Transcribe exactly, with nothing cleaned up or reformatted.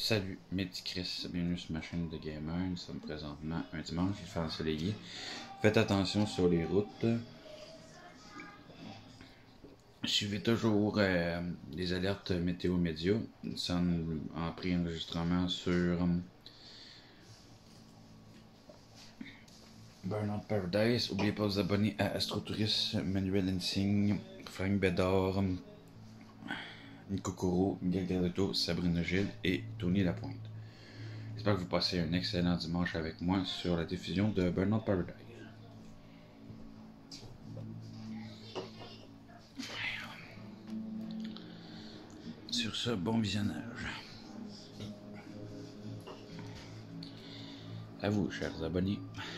Salut, mes petits Chris, bienvenue sur ma chaîne de gamer. Nous sommes présentement un dimanche, il fait ensoleillé. Faites attention sur les routes. Suivez toujours euh, les alertes météo média. Nous sommes en pré-enregistrement sur euh, Burnout Paradise. N'oubliez pas de vous abonner à Astrotourist, Manuel Insigne, Frank Bédard, Nico Coro, Miguel Garretto, Sabrina Gilles et Tony Lapointe. J'espère que vous passez un excellent dimanche avec moi sur la diffusion de Burnout Paradise. Sur ce, bon visionnage. À vous, chers abonnés.